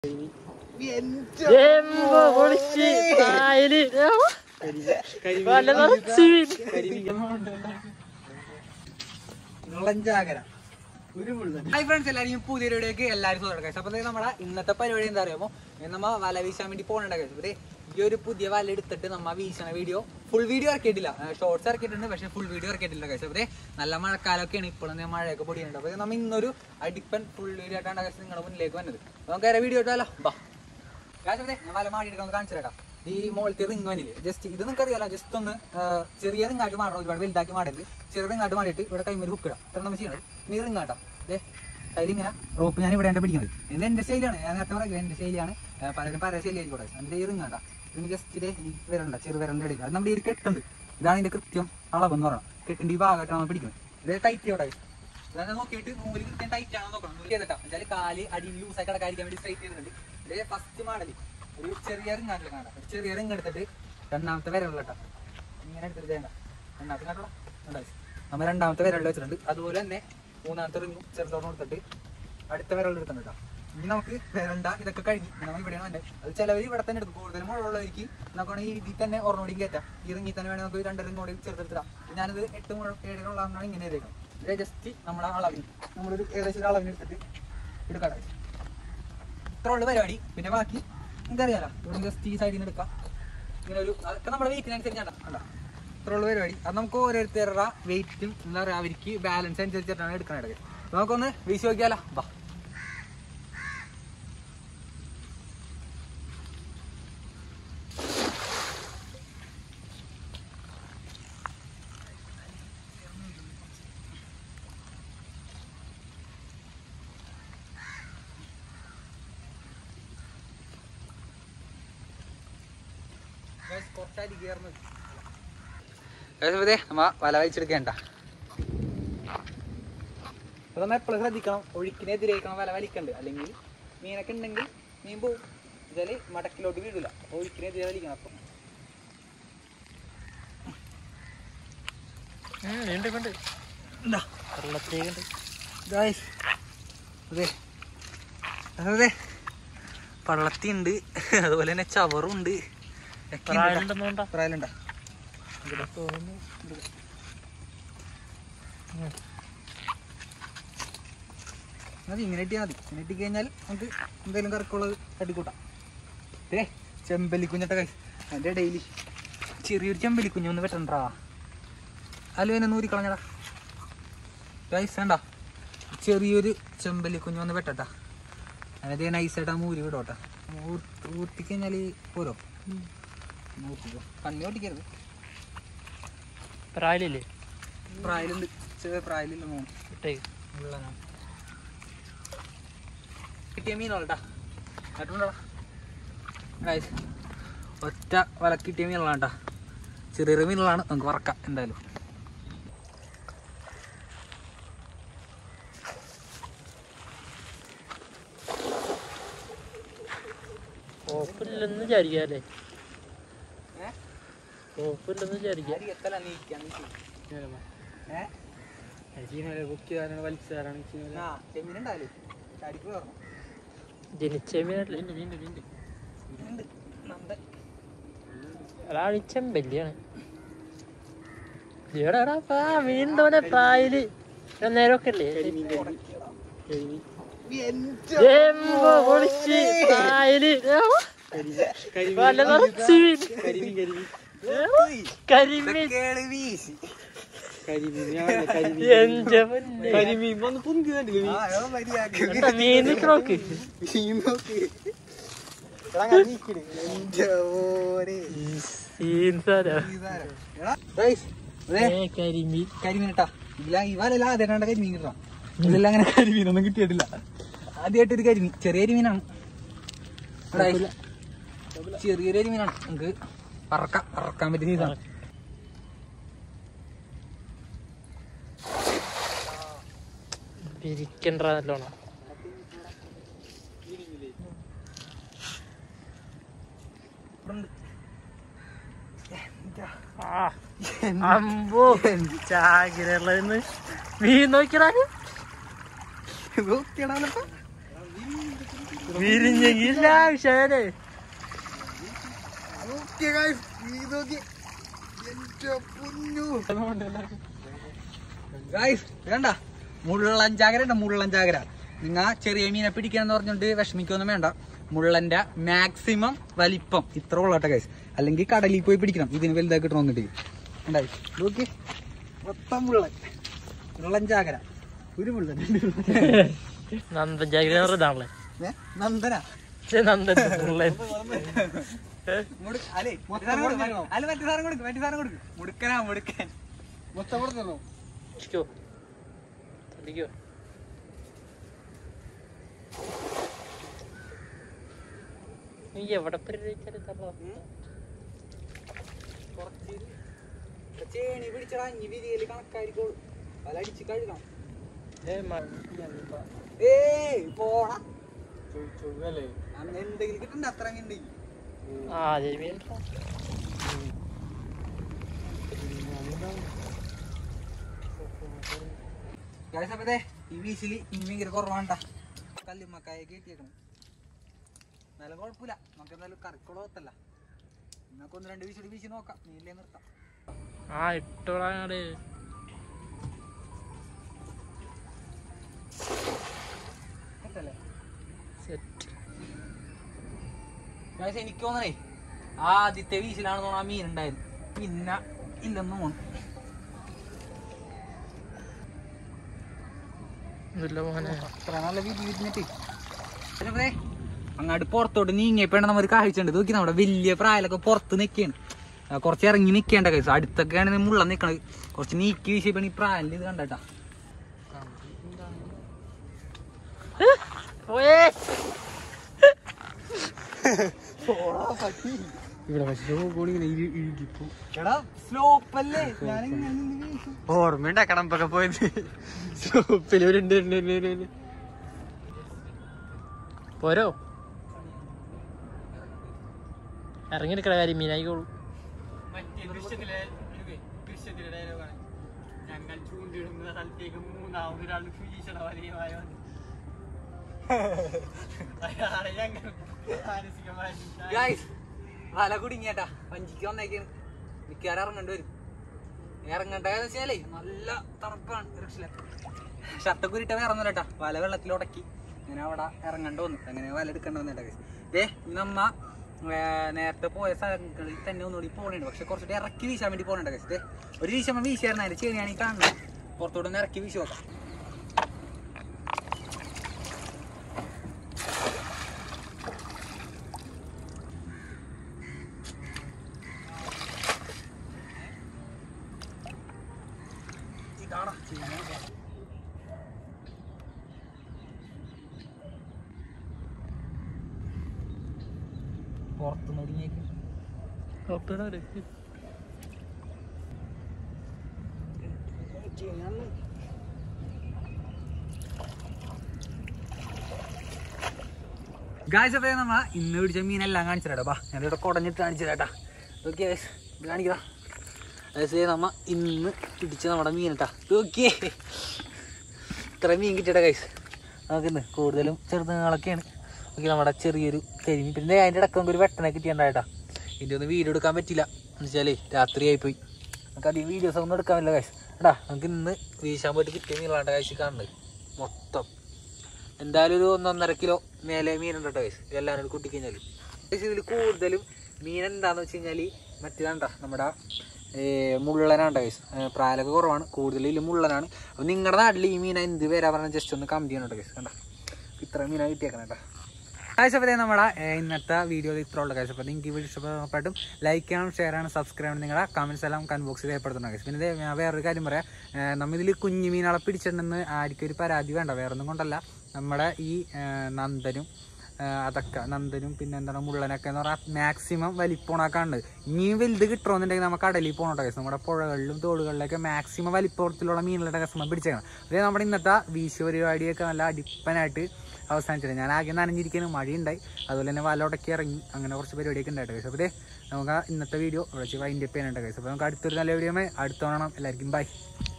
Hi friends, എല്ലാവരും പുതിയൊരു വീഡിയോക്ക് എല്ലാവരും സ്വാഗതം. അപ്പൊ നമ്മുടെ ഇന്നത്തെ പരിപാടി എന്താ അറിയാമോ? നമ്മ വല വീശാൻ വേണ്ടി പോകണ്ട കേസ്. അപ്പൊ ഈ ഒരു പുതിയ വല എടുത്തിട്ട് നമ്മ വീശണ വീഡിയോ ഫുൾ വീഡിയോ ഇറക്കിയിട്ടില്ല, ഷോർട്സ് ഇറക്കിയിട്ടുണ്ട്, പക്ഷെ ഫുൾ വീഡിയോ ഇറക്കിയിട്ടില്ല കേസ്. അപ്പൊ നല്ല മഴക്കാലമൊക്കെയാണ്, ഇപ്പോഴും മഴയൊക്കെ പൊടിയുണ്ട്. അപ്പൊ നമ്മ ഇന്നൊരു അടിപ്പൻ ഫുൾ വീഡിയോ ആയിട്ടാണ് കേസ് നിങ്ങളുടെ മുന്നിലേക്ക് വന്നത്. നമുക്ക് വേറെ വീഡിയോ ഇട്ടാലോ? ബാ കേസ്. ഞാൻ വല മാടി എടുക്കാൻ കാണിച്ചു തരാം. ഈ മോളത്തെ റിങ് വന്നില്ലേ, ജസ്റ്റ് ഇത് നിങ്ങൾക്ക് അറിയാലോ, ജസ്റ്റ് ഒന്ന് ചെറിയ റിങ്ങായിട്ട് മാറണം, ഒരുപാട് വലുതാക്കി മാടരുത്. ചെറിയ റിങ്ങായിട്ട് മാറിയിട്ട് ഇവിടെ കൈമേൽ ഹുക്ക് ഇടാം. ഇത്ര നമ്മൾ ചെയ്യണം. നീ റിങ് കാട്ടാം. കയ്യിലിങ്ങനെ റോപ്പ് ഞാൻ ഇവിടെ എൻ്റെ പിടിക്കുന്നത്. ഇത് എൻ്റെ ശൈലിയാണ്, ഞാൻ നേരത്തെ പറയുക എൻ്റെ ശൈലിയാണ്. പലരും പല ശൈലിയായിരിക്കും. എൻ്റെ ഈ റിങ് കാട്ടാം. ഇതിന് ജസ്റ്റ് വിരലുണ്ട, ചെറു വിരലിൻ്റെ എടുക്കുക. അത് നമ്മുടെ ഈ കെട്ടുണ്ട്, ഇതാണ് ഇതിൻ്റെ കൃത്യം അളവെന്ന് പറയണം. കെട്ടിൻ്റെ ഈ ഭാഗമായിട്ടാണ് നമ്മൾ പിടിക്കുന്നത്. ഇത് ടൈറ്റ് ഇവിടെ ഇതാണ് നോക്കിയിട്ട് നൂല് കൃത്യം ടൈറ്റ് ആണെന്ന് നോക്കണം. നൂല് ചെയ്തിട്ടാ വെച്ചാൽ കാല് അടിയിൽ ലൂസായി കിടക്കാതിരിക്കാൻ വേണ്ടി സ്ട്രൈറ്റ് ചെയ്തിട്ടുണ്ട്. ഇത് ഫസ്റ്റ് മോഡൽ ഒരു ചെറിയ റിങ്ങാട്ടിൽ കാണാം. ഒരു ചെറിയ റിങ് എടുത്തിട്ട് രണ്ടാമത്തെ വിരലിട്ടാ ഇങ്ങനെ എടുത്തിട്ട് ചെയ്യണ്ട. രണ്ടാമത്തെ കാട്ടോ നമ്മൾ രണ്ടാമത്തെ വിരലിൽ വെച്ചിട്ടുണ്ട്. അതുപോലെ തന്നെ മൂന്നാമത്തെ റിങ്ങും ചെറുതോണം എടുത്തിട്ട് അടുത്ത വിരലിൽ എടുത്തിട്ടുണ്ട് കേട്ടോ. ഇനി നമുക്ക് വിരണ്ട ഇതൊക്കെ കഴിഞ്ഞ് നമ്മൾ ഇവിടെയാണ് തന്നെ. അത് ചിലവർ ഇവിടെ തന്നെ എടുക്കും. കൂടുതലും മുഴുവനുള്ളവർക്ക് നമുക്കാണ് ഈ ഇതിൽ തന്നെ ഒരെണ്ണോടി കയറ്റാം. ഈ റിങ്ങിൽ തന്നെ വേണമെങ്കിൽ നമുക്ക് 2 റിങ് കൂടി ചെറുതെടുത്തിടാം. ഞാനിത് 8 മുഴ 7 ഉള്ളതാണ് ഇങ്ങനെ ചെയ്തേക്കണം. ഇത് ജസ്റ്റ് നമ്മളെ അളവിന് നമ്മളൊരു ഏകദേശം അളവിന് എടുത്തിട്ട് എടുക്കാം. ഇത്ര ഉള്ള പരിപാടി. പിന്നെ ബാക്കി എനിക്കറിയാലോ, ഇവിടെ ജസ്റ്റ് ഈ സൈഡിൽ നിന്ന് എടുക്കാം. ഇങ്ങനെ ഒരു അതൊക്കെ നമ്മുടെ വെയിറ്റിനനുസരിച്ചാണ് കണ്ട. ഇത്രയുള്ള പരിപാടി. അത് നമുക്ക് ഓരോരുത്തരുടെ വെയിറ്റും എന്താ പറയുക അവർക്ക് ബാലൻസ് അനുസരിച്ചിട്ടാണ് എടുക്കാനായിട്ട്. നമുക്കൊന്ന് വീശി നോക്കിയാലോ? ബാ കുറച്ചായിട്ട് കയറുന്നത് നമ്മ വല വലിച്ചെടുക്കേണ്ട. അപ്പൊ നമ്മൾ എപ്പോഴും ശ്രദ്ധിക്കണം, ഒഴുക്കിനെതിരേക്കണം വല വലിക്കണ്ട്. അല്ലെങ്കിൽ മീനൊക്കെ ഉണ്ടെങ്കിൽ മീൻ പോവും. എന്നുവെച്ചാൽ മടക്കിലോട്ട് വീടില്ല, ഒഴുക്കിനെതിരെ വലിക്കണം. അപ്പം അതെ പള്ളത്തി ഉണ്ട്, അതുപോലെ തന്നെ ചവറുണ്ട്. പ്രായലുണ്ടോ? മതി, ഇങ്ങനെ ഇട്ടിയാൽ മതി. ഇങ്ങനെ ഇട്ടി കഴിഞ്ഞാൽ നമുക്ക് എന്തെങ്കിലും കറക്കുള്ളത് തട്ടിക്കൂട്ടാം. ചെമ്പല്ലിക്കുഞ്ഞിട്ട കൈ എൻ്റെ ഡെയിലി ചെറിയൊരു ചെമ്പല്ലിക്കുഞ്ഞ് ഒന്ന് വെട്ടണ്ടാ. അലുവിനെ നൂരിക്കളഞ്ഞടാ ഗൈസ്. വേണ്ട, ചെറിയൊരു ചെമ്പല്ലിക്കുഞ്ഞ് ഒന്ന് വെട്ടട്ടാ. അതായത് നൈസായിട്ട് ആ മൂരി വിടോട്ടാ. ഊർത്തിക്കഴിഞ്ഞാൽ പോരോ? കണ്ണി ഓട്ടിക്കരുത്. പ്രായലില്ലേ? പ്രായലുണ്ട്, ചെറിയ പ്രായലില്ല. കിട്ടിയ മീനുള്ളട്ടാ. ഒറ്റ വല കിട്ടിയ മീനുള്ളതാണ് കേട്ടാ. ചെറിയ മീനുകളാണ്, നമുക്ക് വറക്കാം എന്തായാലും. ഓഫില്ലെന്ന് വിചാരിക്കാല്ലേ? ഓഫില്ലെന്ന് വിചാരിക്കാം. ജനിച്ച ചെമ്പല്ലിയാണ്. മീൻ തോന്നെ പ്രായല് നേരമൊക്കെ അല്ലേ? പ്രായല് വല നിറച്ച് കരിമീൻ. മീൻ നോക്ക്. കരിമീൻട്ടാ. ഇവരെല്ലാം ആദ്യമായിട്ടാണ് കരിമീൻ കിട്ടാം. ഇതെല്ലാം അങ്ങനെ കരിമീനൊന്നും കിട്ടിയിട്ടില്ല. ആദ്യമായിട്ടൊരു കരിമീൻ, ചെറിയ കരിമീനാണ്. ചെറിയൊരു കരിമീനാണ്, നമുക്ക് പറക്കാൻ പറ്റുന്ന ഇതാണ്. പിരിക്കണ്ട നല്ലോണം. അമ്പോ ചാകിരന്ന് മീൻ നോക്കിയാ വിരിഞ്ഞെങ്കില്ല വിഷയല്ലേ. വേണ്ട മുള്ളഞ്ചാകര ഉണ്ട്. മുള്ളഞ്ചാകര നിങ്ങ ചെറിയ മീനെ പിടിക്കാന്ന് പറഞ്ഞോണ്ട് വിഷമിക്കൊന്നും വേണ്ട. മുള്ളന്റെ മാക്സിമം വലിപ്പം ഇത്ര ഉള്ളട്ടെ ഗൈസ്. അല്ലെങ്കിൽ കടലിൽ പോയി പിടിക്കണം. ഇതിന് വലുതായി കിട്ടണമെന്നിട്ട് ഉണ്ടായി നോക്കി മൊത്തം മുള്ളൻ. മുള്ളഞ്ചാകര ഒരു മുള്ളൻ. നന്ദജാഗ്രതാണല്ലേ നന്ദന നന്ദൻ മുടുക്കനാ മുടുക്കൻ മൊത്തം കൊടുത്തോ. നീ എവിടെ ചേണി പിടിച്ചടാ. ഇനി വിരിയല് കണക്കായിരിക്കോളൂ. വല അടിച്ച് കഴുകണം. പോടാ എന്തെങ്കിലും കിട്ടണ്ട. അത്ര ഉണ്ടെങ്കിൽ ഈ വീശില് ഇങ്ങനെ കുറവാണ്ട. കല്ലുമ്മക്കായ കയറ്റിയേക്കണം. നല്ല കുഴപ്പമില്ല. നമുക്ക് എന്തായാലും കറിക്കുളത്തല്ല. നമുക്ക് 1-2 വീശി വീശി നോക്കാം. നീലേ നിർത്താം. ഇട്ടോളാട് എനിക്ക് തോന്നണേ ആദ്യത്തെ വീശിലാണ് തോന്നുന്നു ആ മീൻ ഉണ്ടായത്. പിന്നെ ഇല്ലെന്ന് തോന്നുന്നു. അത്ര നല്ല വീതി വിരിഞ്ഞിട്ട് അങ്ങോട്ട് പുറത്തോട്ട് നീങ്ങിയപ്പോഴാണ് നമ്മൾ കാഴ്ചയുണ്ട്. നോക്കി നമ്മുടെ വലിയ പ്രായലൊക്കെ പുറത്ത് നിൽക്കുകയാണ്. കുറച്ച് ഇറങ്ങി നിൽക്കേണ്ട കേസ്. അടുത്തൊക്കെയാണ് മുള്ള നിൽക്കണത്. കുറച്ച് നീക്കി വീശിയപ്പോ ഈ പ്രായം ഇത് കണ്ടട്ടാ. ഓർമ്മയുണ്ടാക്കണം ഇപ്പൊക്കെ പോയത്. സ്ലോപ്പില് പോരോ ഇറങ്ങിയെടുക്കണ കാര്യം മീനായിക്കോളൂ. ഞങ്ങൾ ചൂണ്ടിടുന്ന സ്ഥലത്തേക്ക് 3-ാമതൊരാൾ ഭീഷണ വലയുമായി വന്നു. വല കുടുങ്ങിയേട്ടാ. വഞ്ചിക്ക് വന്നേക്കാണ്. മിക്കവാറും ഇറങ്ങേണ്ടി വരും. ഇറങ്ങണ്ടെന്ന് വെച്ചാലേ നല്ല തണുപ്പാണ്. ഷർട്ടൊക്കെ ഉരുട്ട ഇറങ്ങൂലട്ടാ. വല വെള്ളത്തിൽ ഉടക്കി അങ്ങനെ അവിടെ ഇറങ്ങേണ്ടി വന്നു. അങ്ങനെ വല എടുക്കേണ്ടി വന്നിട്ടാ. നമ്മ നേരത്തെ പോയ സ്ഥലങ്ങളിൽ തന്നെ ഒന്നുകൂടി പോകണുണ്ട്. പക്ഷെ കുറച്ചിട്ട് ഇറക്കി വീശാൻ വേണ്ടി പോകണുണ്ട് കേസ്. ഒരു വീശമ്മ വീശായിരുന്നു. അതിന്റെ ചെടിയാണ് ഈ കാണുന്നത്. പുറത്തോട്ടൊന്ന് ഇറക്കി വീശി നോക്കാം. പുറത്തുനിന്ന് ഒടിഞ്ഞേക്ക് ഗായ്സ്. അപ്പോൾ നമ്മ ഇന്ന് പിടിച്ച മീനെല്ലാം കാണിച്ചിട്ടാ. ബാ ഞാനിവിടെ കുടഞ്ഞിട്ട് കാണിച്ചിട്ടാ. ഓക്കെ കാണിക്കടാ. നമ്മ ഇന്ന് പിടിച്ച നമ്മുടെ മീനിട്ടാ. ഓക്കെ ഇത്ര മീൻ കിട്ടിയിട്ടാ ഗൈസ്. നമുക്കിന്ന് കൂടുതലും ചെറുതുങ്ങളൊക്കെയാണ്. ഓക്കെ നമ്മുടെ ചെറിയൊരു കരിമീൻ. പിന്നെ അതിൻ്റെ ഇടയ്ക്ക് നമുക്ക് ഒരു വെട്ടനെ കിട്ടിയിട്ടുണ്ടായിട്ടാ. ഇതിൻ്റെ ഒന്നും വീഡിയോ എടുക്കാൻ പറ്റില്ല. എന്ന് വെച്ചാലേ രാത്രിയായിപ്പോയി. നമുക്ക് അധികം വീഡിയോസ് ഒന്നും എടുക്കാൻ പറ്റില്ല ഗൈസ്. എടാ നമുക്ക് ഇന്ന് വീശാൻ പോയിട്ട് കിട്ടിയ മീനുകളാണ് ഗൈസ് കാണുന്നത്. മൊത്തം എന്തായാലും ഒരു 1-1.5 കിലോ മേലെ മീനുണ്ട് കേട്ടോ ഗൈസ്. എല്ലാവരും കൂടി കൂട്ടിക്കഴിഞ്ഞാൽ ഗൈസ് ഇതിൽ കൂടുതലും മീൻ എന്താണെന്ന് വെച്ച് കഴിഞ്ഞാൽ മറ്റേതാണ്ടാ നമ്മുടെ മുള്ളനാണ് ഗൈസ്. പ്രായമൊക്കെ കുറവാണ്. കൂടുതലും മുള്ളനാണ്. അപ്പോൾ നിങ്ങളുടെ നാട്ടിൽ ഈ മീന എന്ത് പേരാ പറഞ്ഞാൽ ജസ്റ്റ് ഒന്ന് കമന്റ് ചെയ്യണം കേട്ടോ ഗൈസ്. കണ്ട ഇത്ര മീനാ കിട്ടിയേക്കണം കേട്ടോ ഗൈസ്. അപ്പോൾ നമ്മുടെ ഇന്നത്തെ വീഡിയോയിൽ ഇത്ര ഉള്ള ഗൈസ്. അപ്പോൾ നിങ്ങൾക്ക് വീഡിയോ ഇഷ്ടപ്പെട്ടും ലൈക്ക് ചെയ്യണം, ഷെയർ ചെയ്യണം, സബ്സ്ക്രൈബ് ചെയ്യണം. നിങ്ങളുടെ കമൻസ് എല്ലാം കമന്റ് ബോക്സിൽ രേഖപ്പെടുത്തണം ഗൈസ്. പിന്നെ ഞാൻ വേറൊരു കാര്യം പറയാം. നമ്മളിതിൽ കുഞ്ഞു മീനുകളെ പിടിച്ചിട്ടുണ്ടെന്ന് ആർക്കും ഒരു പരാതി വേണ്ട. വേറൊന്നും കൊണ്ടല്ല. നമ്മുടെ ഈ നന്ദനും നന്ദനും പിന്നെ എന്താണ് മുള്ളനൊക്കെ എന്ന് പറഞ്ഞാൽ മാക്സിമം വലിപ്പമാക്കാണ്ട്. ഇനിയും വലുത് കിട്ടണമെന്നുണ്ടെങ്കിൽ നമുക്ക് കടലിൽ പോകണം കേസ്. നമ്മുടെ പുഴകളിലും തോടുകളിലൊക്കെ മാക്സിമം വലിപ്പത്തിലുള്ള മീനുകളുടെ കസ്റ്റമർ പിടിച്ചേക്കണം. അതേ നമ്മുടെ ഇന്നത്തെ വീശ് പരിപാടിയൊക്കെ നല്ല അടിപ്പനായിട്ട് അവസാനിച്ചിട്ട് ഞാൻ ആകെ നനഞ്ഞിരിക്കാനും മഴയുണ്ടായി. അതുപോലെ തന്നെ വല ഉടക്കി ഇറങ്ങി. അങ്ങനെ കുറച്ച് പരിപാടിയൊക്കെ ഉണ്ടായിട്ട് കേസ്. അപ്പോൾ നമുക്ക് ഇന്നത്തെ വീഡിയോ ഇവിടെ വൈൻഡ് അപ്പ് ചെയ്യാനുണ്ട് കേസ്. അപ്പോൾ നമുക്ക് അടുത്തൊരു നല്ല വീഡിയോ അടുത്ത് കാണാം. എല്ലാവർക്കും ബൈ.